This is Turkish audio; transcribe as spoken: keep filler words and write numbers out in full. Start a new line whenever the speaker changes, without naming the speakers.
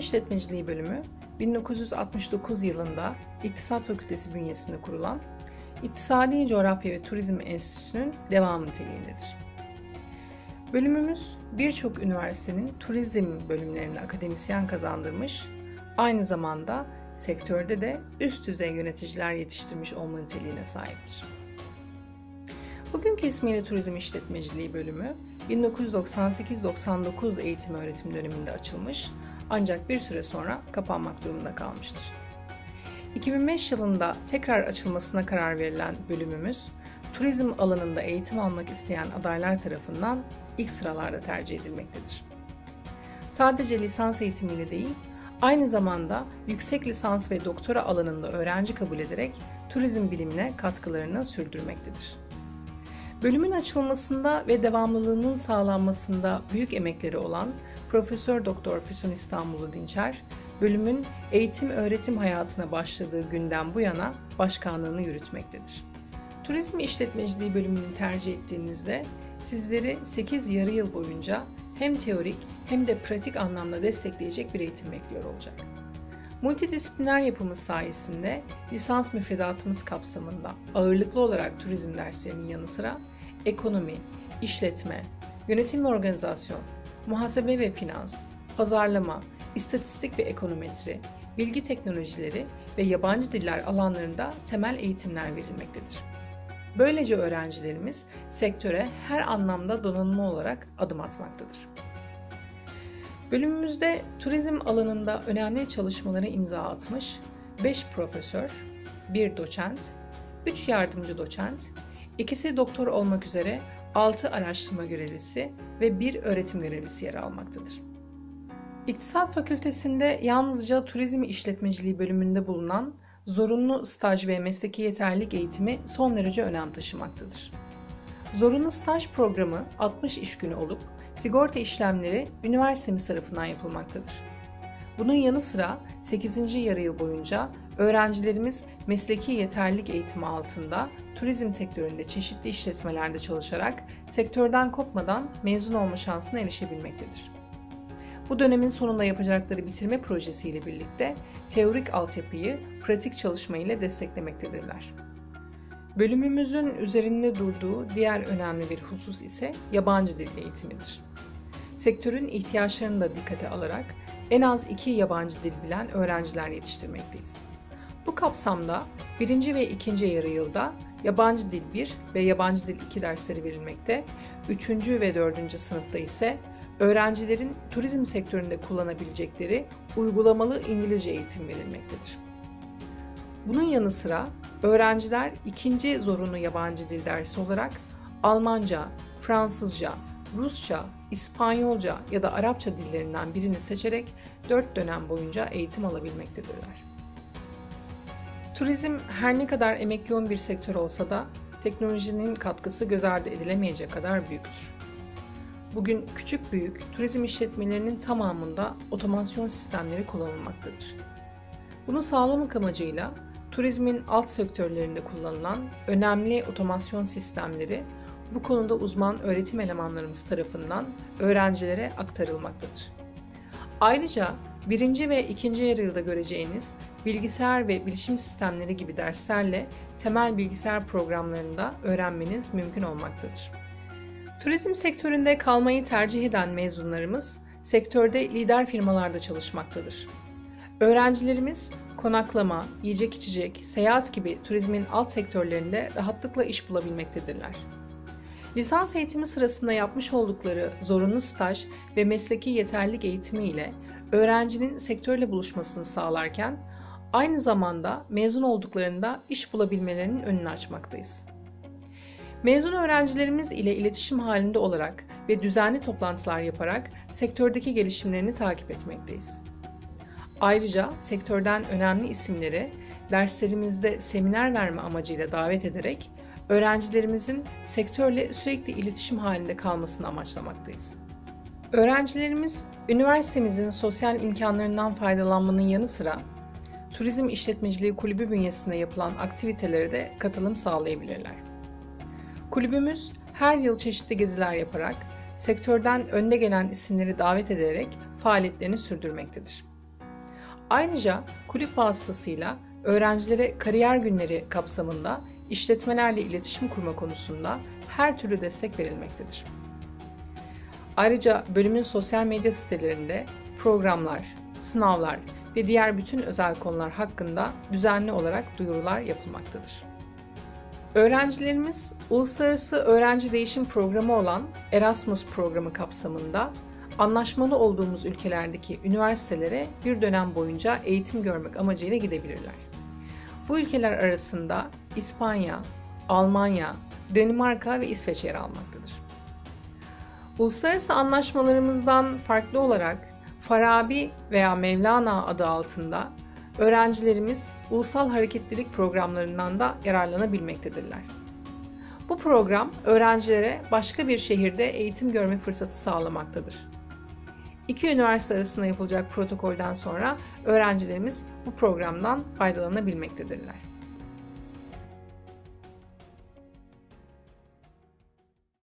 İşletmeciliği bölümü bin dokuz yüz altmış dokuz yılında İktisat Fakültesi bünyesinde kurulan İktisadi Coğrafya ve Turizm Enstitüsü'nün devamı niteliğindedir. Bölümümüz birçok üniversitenin turizm bölümlerine akademisyen kazandırmış, aynı zamanda sektörde de üst düzey yöneticiler yetiştirmiş olma niteliğine sahiptir. Bugünkü ismiyle Turizm İşletmeciliği bölümü bin dokuz yüz doksan sekiz doksan dokuz eğitim öğretim döneminde açılmış ancak bir süre sonra kapanmak durumunda kalmıştır. iki bin beş yılında tekrar açılmasına karar verilen bölümümüz, turizm alanında eğitim almak isteyen adaylar tarafından ilk sıralarda tercih edilmektedir. Sadece lisans eğitimiyle değil, aynı zamanda yüksek lisans ve doktora alanında öğrenci kabul ederek turizm bilimine katkılarını sürdürmektedir. Bölümün açılmasında ve devamlılığının sağlanmasında büyük emekleri olan Profesör Doktor Füsun İstanbullu Dinçer, bölümün eğitim öğretim hayatına başladığı günden bu yana başkanlığını yürütmektedir. Turizm İşletmeciliği bölümünü tercih ettiğinizde sizleri sekiz yarı yıl boyunca hem teorik hem de pratik anlamda destekleyecek bir eğitim bekliyor olacak. Multidisipliner yapımız sayesinde lisans müfredatımız kapsamında ağırlıklı olarak turizm derslerinin yanı sıra ekonomi, işletme, yönetim ve organizasyon, muhasebe ve finans, pazarlama, istatistik ve ekonometri, bilgi teknolojileri ve yabancı diller alanlarında temel eğitimler verilmektedir. Böylece öğrencilerimiz sektöre her anlamda donanımlı olarak adım atmaktadır. Bölümümüzde turizm alanında önemli çalışmalara imza atmış beş profesör, bir doçent, üç yardımcı doçent, ikisi doktor olmak üzere altı araştırma görevlisi ve bir öğretim görevlisi yer almaktadır. İktisat Fakültesi'nde yalnızca turizm işletmeciliği bölümünde bulunan zorunlu staj ve mesleki yeterlilik eğitimi son derece önem taşımaktadır. Zorunlu staj programı altmış iş günü olup sigorta işlemleri üniversitemiz tarafından yapılmaktadır. Bunun yanı sıra sekizinci yarı yıl boyunca öğrencilerimiz mesleki yeterlilik eğitimi altında turizm sektöründe çeşitli işletmelerde çalışarak sektörden kopmadan mezun olma şansına erişebilmektedir. Bu dönemin sonunda yapacakları bitirme projesiyle birlikte teorik altyapıyı pratik çalışma ile desteklemektedirler. Bölümümüzün üzerinde durduğu diğer önemli bir husus ise yabancı dil eğitimidir. Sektörün ihtiyaçlarını da dikkate alarak en az iki yabancı dil bilen öğrenciler yetiştirmekteyiz. Bu kapsamda birinci ve ikinci yarı yılda yabancı dil bir ve yabancı dil iki dersleri verilmekte, üçüncü ve dördüncü sınıfta ise öğrencilerin turizm sektöründe kullanabilecekleri uygulamalı İngilizce eğitim verilmektedir. Bunun yanı sıra öğrenciler ikinci zorunlu yabancı dil dersi olarak Almanca, Fransızca, Rusça, İspanyolca ya da Arapça dillerinden birini seçerek dört dönem boyunca eğitim alabilmektedirler. Turizm her ne kadar emek yoğun bir sektör olsa da teknolojinin katkısı göz ardı edilemeyecek kadar büyüktür. Bugün küçük büyük turizm işletmelerinin tamamında otomasyon sistemleri kullanılmaktadır. Bunu sağlamak amacıyla turizmin alt sektörlerinde kullanılan önemli otomasyon sistemleri bu konuda uzman öğretim elemanlarımız tarafından öğrencilere aktarılmaktadır. Ayrıca birinci ve ikinci yarı yılda göreceğiniz bilgisayar ve bilişim sistemleri gibi derslerle temel bilgisayar programlarında öğrenmeniz mümkün olmaktadır. Turizm sektöründe kalmayı tercih eden mezunlarımız sektörde lider firmalarda çalışmaktadır. Öğrencilerimiz konaklama, yiyecek içecek, seyahat gibi turizmin alt sektörlerinde rahatlıkla iş bulabilmektedirler. Lisans eğitimi sırasında yapmış oldukları zorunlu staj ve mesleki yeterlilik eğitimi ile öğrencinin sektörle buluşmasını sağlarken aynı zamanda mezun olduklarında iş bulabilmelerinin önünü açmaktayız. Mezun öğrencilerimiz ile iletişim halinde olarak ve düzenli toplantılar yaparak sektördeki gelişimlerini takip etmekteyiz. Ayrıca sektörden önemli isimleri derslerimizde seminer verme amacıyla davet ederek öğrencilerimizin sektörle sürekli iletişim halinde kalmasını amaçlamaktayız. Öğrencilerimiz üniversitemizin sosyal imkanlarından faydalanmanın yanı sıra Turizm İşletmeciliği Kulübü bünyesinde yapılan aktivitelere de katılım sağlayabilirler. Kulübümüz her yıl çeşitli geziler yaparak sektörden önde gelen isimleri davet ederek faaliyetlerini sürdürmektedir. Ayrıca kulüp vasıtasıyla öğrencilere kariyer günleri kapsamında işletmelerle iletişim kurma konusunda her türlü destek verilmektedir. Ayrıca bölümün sosyal medya sitelerinde programlar, sınavlar ve diğer bütün özel konular hakkında düzenli olarak duyurular yapılmaktadır. Öğrencilerimiz Uluslararası Öğrenci Değişim Programı olan Erasmus programı kapsamında anlaşmalı olduğumuz ülkelerdeki üniversitelere bir dönem boyunca eğitim görmek amacıyla gidebilirler. Bu ülkeler arasında İspanya, Almanya, Danimarka ve İsveç yer almaktadır. Uluslararası anlaşmalarımızdan farklı olarak Farabi veya Mevlana adı altında öğrencilerimiz ulusal hareketlilik programlarından da yararlanabilmektedirler. Bu program öğrencilere başka bir şehirde eğitim görme fırsatı sağlamaktadır. İki üniversite arasında yapılacak protokolden sonra öğrencilerimiz bu programdan faydalanabilmektedirler.